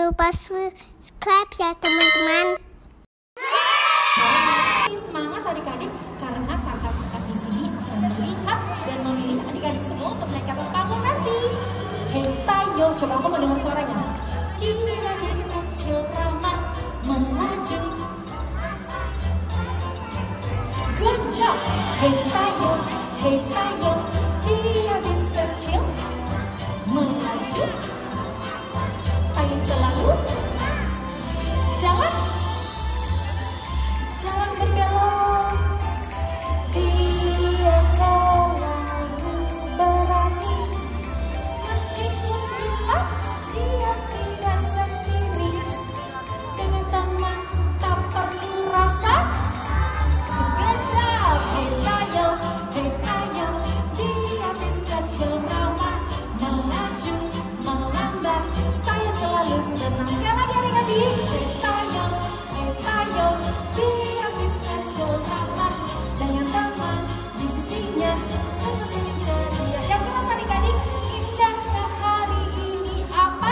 lupa subscribe ya teman-teman. Semangat adik-adik, karena kakak-kakak di sini akan melihat dan memilih adik-adik semua untuk naik ke atas panggung nanti. Hei Tayo, coba aku mau dengar suaranya. Dia gadis kecil ramah melaju. Good job. Hei Tayo, dia gadis kecil melaju. Tayo selalu jalan berbelok. Dia selalu berani, meskipun gelap dia tidak sendiri. Dengan teman tak perlu rasa. Gajah, hei Tayo, dia bis kecil ramah melaju, melambat. Tayo selalu senang. Sekali lagi adik-adik. Hei Tayo, dia bis kecil ramah dengan teman di sisinya, semua senyum ceria. Yang keras adik-adik, indahnya hari ini apa?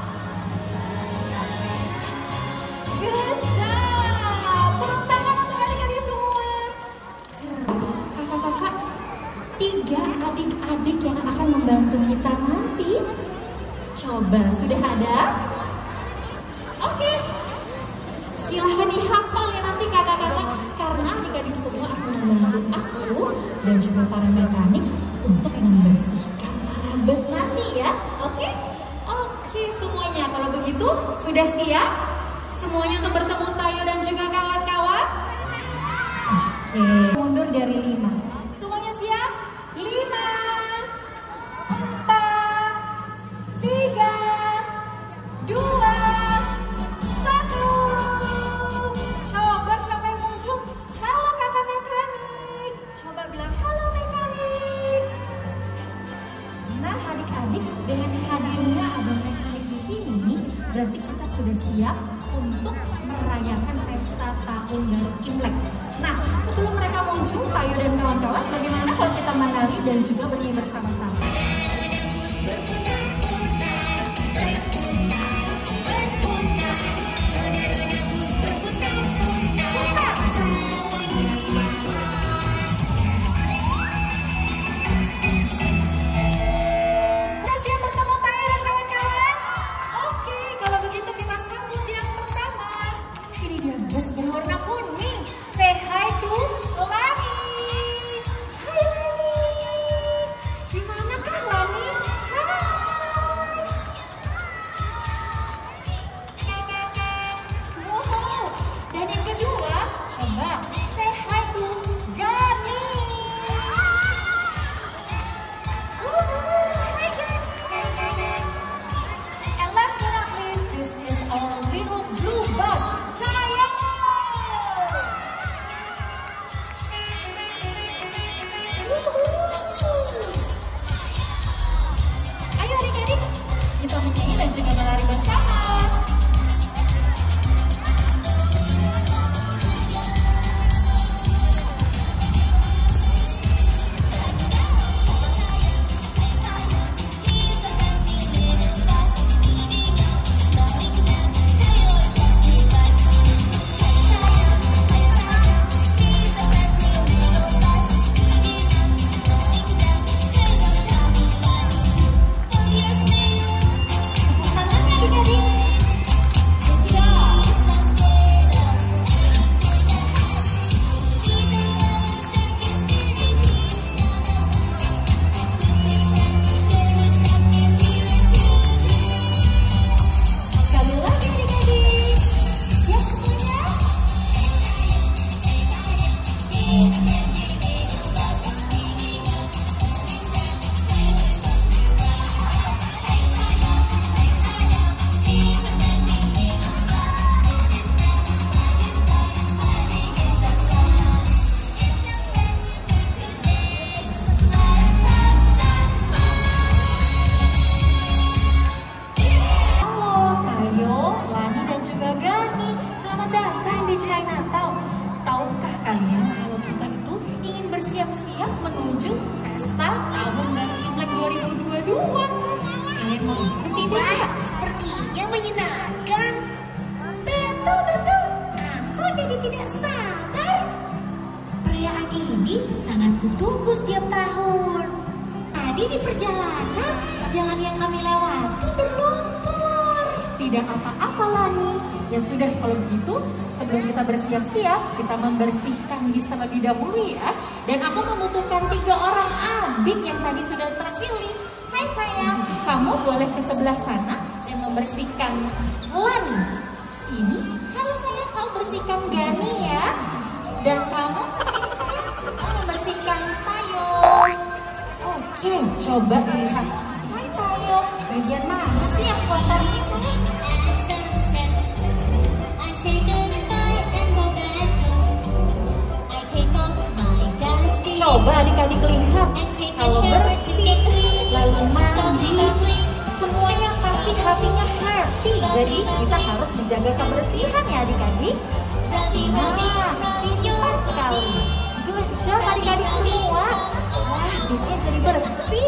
Good job. Tepuk tangan untuk adik-adik semua. Kakak-kakak, 3 adik-adik yang akan membantu kita nanti. Coba, sudah ada? Oke. Silahkan dihafal ya nanti kakak-kakak, karena adik-adik semua akan membantu aku dan juga para mekanik untuk membersihkan para bus nanti ya. Oke? Oke semuanya, kalau begitu sudah siap? Semuanya untuk bertemu Tayo dan juga kawan-kawan? Oke. Mundur dari 5. Semuanya siap? 5, 4, 3, 2, 1. Coba siapa yang muncul? Halo kakak mekanik. Coba bilang halo mekanik. Nah adik-adik, dengan hadirnya abang mekanik di sini, berarti kita sudah siap untuk merayakan pesta tahun baru Imlek. Nah sebelum mereka muncul, Tayo dan kawan-kawan, bagaimana kalau kita menari dan juga bernyanyi bersama-sama? Berwarna kuning. Say hi to Lani. Hai Lani. Gimana kah Lani? Hai. Wow. Dan yang kedua, coba say hi to Gani. Hai Gani. And last but not least, this is our little blue bus. Ayo adik-adik, kita menyanyi dan juga melari bersama. Chinatown. Tahukah kalian kalau kita itu ingin bersiap-siap menuju pesta tahun baru Imlek 2022? Kalian mau ikuti tidak? Seperti yang menyenangkan. Betul. Aku jadi tidak sabar. Perayaan ini sangat kutunggu setiap tahun. Tadi di perjalanan, jalan yang kami lewati berlumpur. Tidak apa-apa Lani. Ya sudah kalau begitu, sebelum kita bersiap-siap, kita membersihkan bis terlebih dahulu ya. Dan aku membutuhkan 3 orang adik yang tadi sudah terpilih. Hai sayang, kamu boleh ke sebelah sana dan membersihkan Lani. Ini, halo sayang, kamu bersihkan Gani ya. Dan kamu sini sayang, kamu membersihkan Tayo. Oke, coba dilihat. Hai Tayo, bagian mana sih yang kotor ini sayang? Coba adik-adik lihat, kalau bersih, lalu mandi, semuanya pasti hatinya happy. Jadi kita harus menjaga kebersihan ya adik-adik. Nah, pintar sekali. Good job adik-adik semua. Wah, bisnya jadi bersih.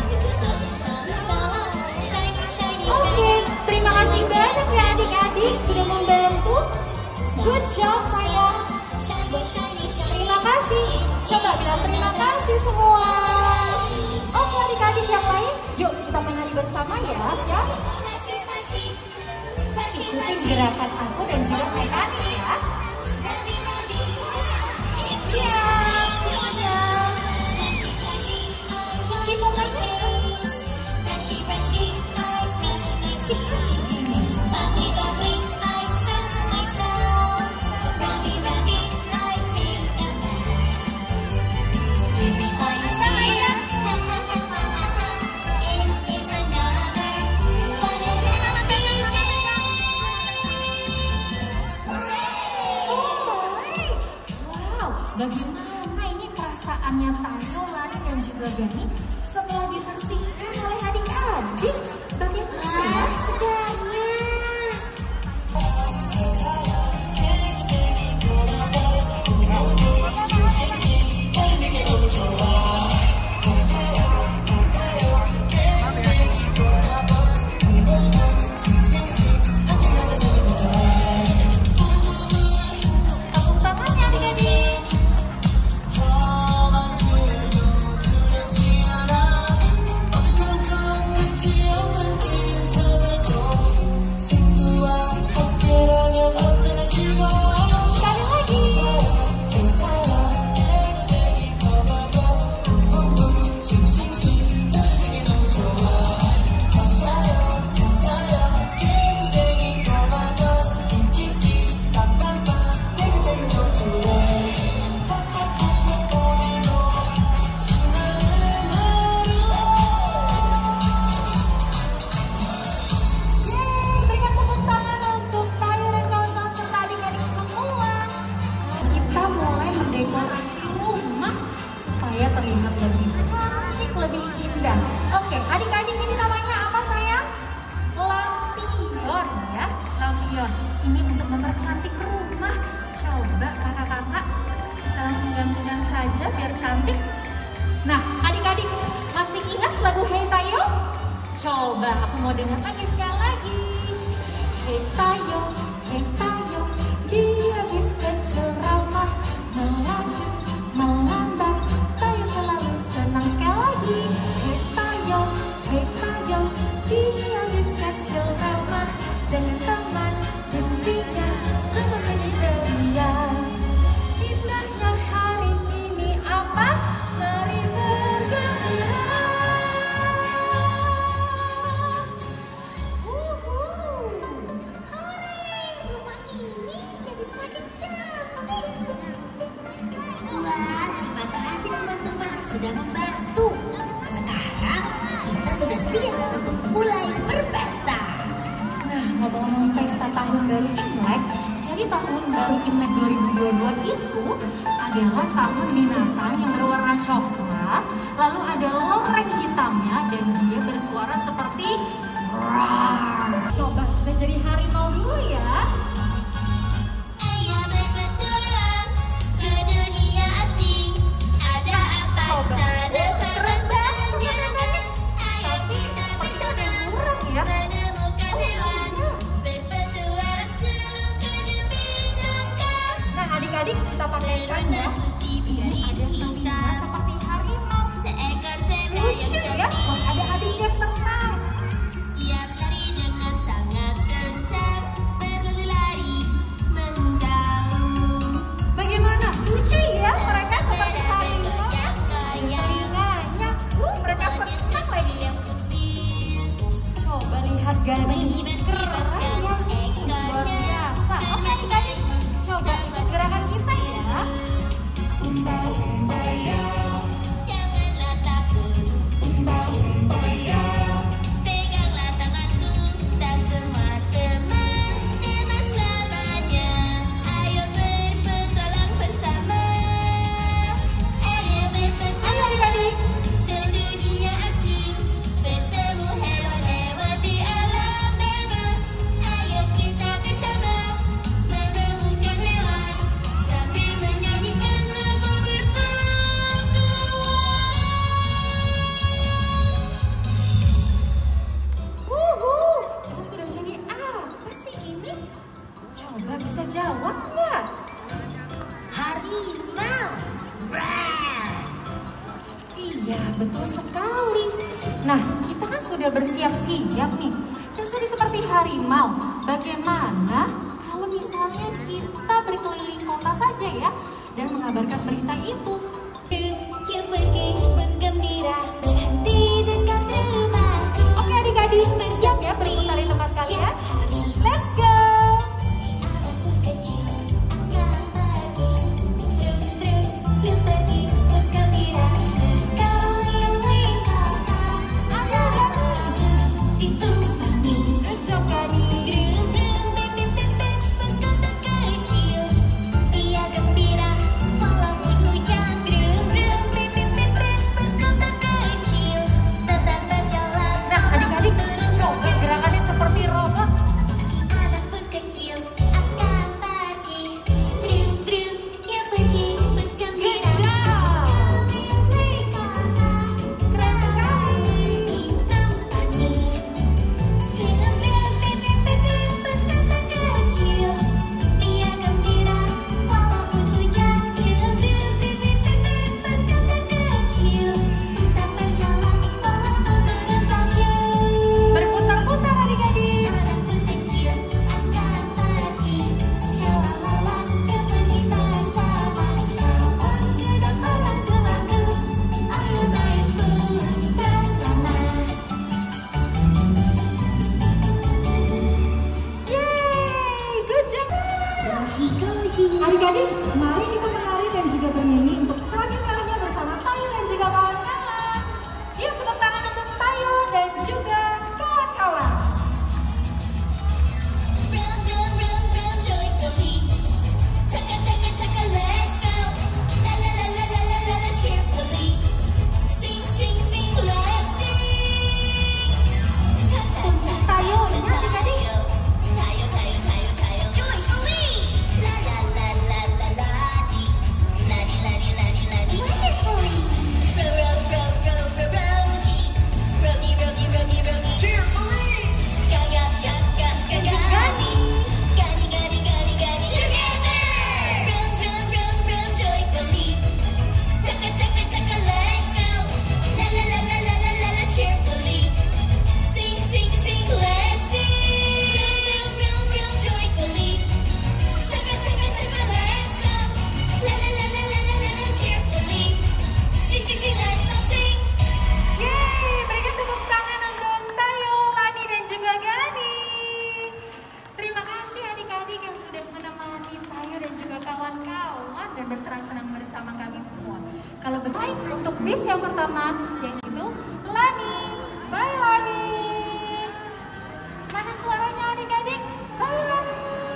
Oke, terima kasih banyak ya adik-adik sudah membantu. Good job sayang. Terima kasih. Coba bilang terima kasih semua. Oke adik-adik yang lain, yuk kita menari bersama ya. Siap? Ikuti gerakan aku dan juga mekanis ya. Siap semuanya. Cuci mukanya. Bagaimana ini perasaannya Tayo, Lani dan juga Gani setelah dibersihkan oleh adik-adik? Bagaimana ya segarnya? Terlihat lebih cantik, lebih indah. Oke, adik-adik ini namanya apa sayang? Lampion ya, lampion. Ini untuk mempercantik rumah. Coba kakak-kakak kita langsung gantungkan saja biar cantik. Nah, adik-adik masih ingat lagu Hey Tayo? Coba aku mau dengar lagi sekali lagi. Hey Tayo, dia bis kecil ramah, melaju, melambat. Senang sekali lagi. Hey Tayo, dia bis kecil ramah, dengan teman di sisinya semua senyum ceria. Indahnya hari ini apa? Mari bergembira. Hore, rumah ini jadi semakin cantik. Wah, terima kasih teman-teman sudah membantu. Sekarang kita sudah siap untuk mulai berpesta. Nah, ngomong-ngomong pesta tahun baru Imlek, jadi tahun baru Imlek 2022 itu adalah tahun binatang yang berwarna coklat, lalu ada loreng hitamnya dan dia bersuara seperti roar. Coba kita jadi harimau dulu ya. Ayo berpetualang ke dunia asing. Ada apa sana sangat menyenangkan. Ayo kita bersama ya. menemukan hewan keren ya. Ini ada yang terlihat seperti harimau. Lucu ya, kok ada adik yang tenang. Ia berlari dengan sangat kencang, berlari menjauh. Bagaimana? Lucu ya, mereka seperti harimau ya. Telinganya, mereka senang lagi. Coba lihat Gani, keren ya. Luar biasa. Oke adik-adik, coba ikut gerakan kita ya. Janganlah takut, peganglah tanganku, tak semua teman selamanya. Ayo berpetualang bersama, ayo berpetualang ke dunia asing, bertemu hewan-hewan di alam bebas. Ayo kita bersama menemukan hewan sambil menyanyikan lagu berpetualang. Kita sudah jadi apa sih ini? Coba bisa jawab nggak? Harimau. Iya, betul sekali. Nah, kita kan sudah bersiap-siap nih. Dan sudah seperti harimau. Bagaimana kalau misalnya kita berkeliling kota saja ya dan mengabarkan berita itu? Yuk pergi bus gembira berhenti dekat rumahku. Oke adik-adik, siap ya berputar di tempat kalian? Let's go! Anak bus kecil akan pergi. Truk-truk, yuk pergi bus gembira keliling kota. Ada Gani ditumpangi. Good job Gani! Brum-brum, bip-bip-bip-bip, bus kota kecil. Dia gembira walaupun hujan. Brum-brum, bip-bip-bip-bip, bus kota kecil. Tetap berjalan. Nah adik-adik, coba gerakannya seperti robot. Anak bus kecil akan pergi. Brum-brum, yuk pergi bus Good gembira job! keliling kota. Keren sekali! Ditemani. Brum-brum, bip-bip-bip-bip, bus kota kecil. Dia gembira walaupun hujan. Brum-brum, bip-bip-bip-bip, bus kota kecil. Tetap berjalan walaupun turun salju. Berputar-putar adik-adik. Anak bus kecil akan pergi. Jalan-jalan yuk pergi bersama. Kawan ke depan lagu-lagu. Ayo naik bus bersama. Yeay, good job! Gohi-gohi. Adik-adik, mari kita menari dan juga bernyanyi untuk terakhir kalinya bersama Tayo dan juga kawan-kawan. Yuk tepuk tangan untuk Tayo dan juga kawan-kawan. Run, run, run, run joyfully. Taka, taka, taka, let's go. La, la, la, la, la, la, la, la, cheerfully. Sing, sing, sing, let's sing. Ta, ta, ta, ta, Tayo, ta, ini adik-adik. Tayo, tayo, tayo, tayo. Joyfully. La, la, la, la, la, la, di. La, di, la, di, la, di, la, di. Wonderfully. Row, row, row, row, row, row-y. Row-y, row-y, row-y, row-y. Cheerfully. Ga, ga, ga, ga, ga, ga. Gani. Gani, gani, gani, gani. Together. Run, run, run, run joyfully. Taka, taka, taka, let's go. La, la, la, la, la, la, la, la, cheerfully. Sing, sing, sing, let's sing. Run, run, run, run joyfully. Taka, taka, taka, let's go. La, la, la, la, la, la, la, la, cheerfully. Sing, sing, sing, let's all sing. Yeay, berikan tepuk tangan untuk Tayo, Lani dan juga Gani. Terima kasih adik-adik yang sudah menemani Tayo dan juga kawan-kawan dan bersenang-senang bersama kami semua. Kalau baik untuk bis yang pertama yaitu Lani. Bye Lani. Mana suaranya adik-adik? Bye Lani.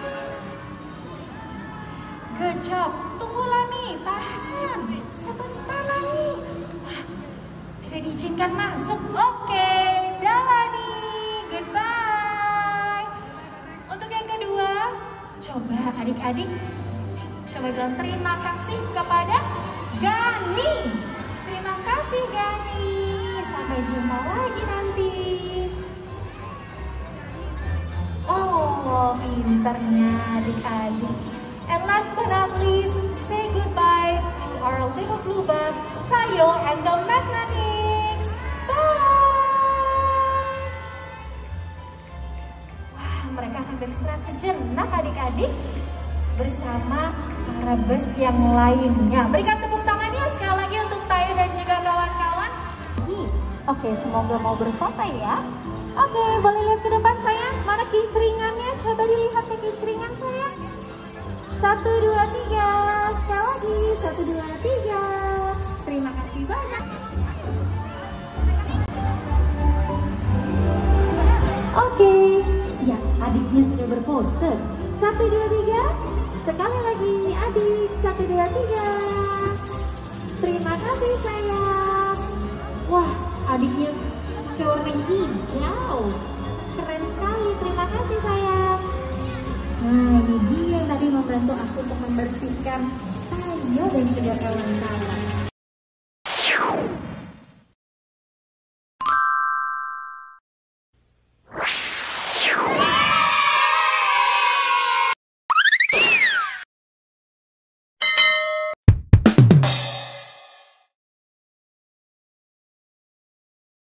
Good job. Tunggu Lani, tahan. Sebentar Lani. Wah, tidak diizinkan masuk. Oke, dah Lani. Goodbye. Untuk yang kedua, coba adik-adik coba bilang terima kasih kepada Gani. Terima kasih Gani. Sampai jumpa lagi nanti. Oh, pinternya adik-adik. And last but not least, say goodbye to our little blue bus, Tayo and the mechanics. Bye! Wah, mereka akan beristirahat sejenak adik-adik bersama para bus yang lainnya. Berikan tepuk tangannya sekali lagi untuk Tayo dan juga kawan-kawan. Oke, semoga mau berfoto ya. Oke, boleh lihat ke depan sayang. Mana kincringannya? Coba dilihat ke kincringan sayang. 1, 2, 3. Sekali lagi. 1, 2, 3. Terima kasih banyak. Oke. Ya, adiknya sudah berpose. 1, 2, 3. Sekali lagi adik. 1, 2, 3. Terima kasih sayang. Wah, adiknya pakai warna hijau. Keren sekali. Terima kasih sayang. Nah, ini dia yang tadi membantu aku untuk membersihkan Tayo dan juga kawan-kawan.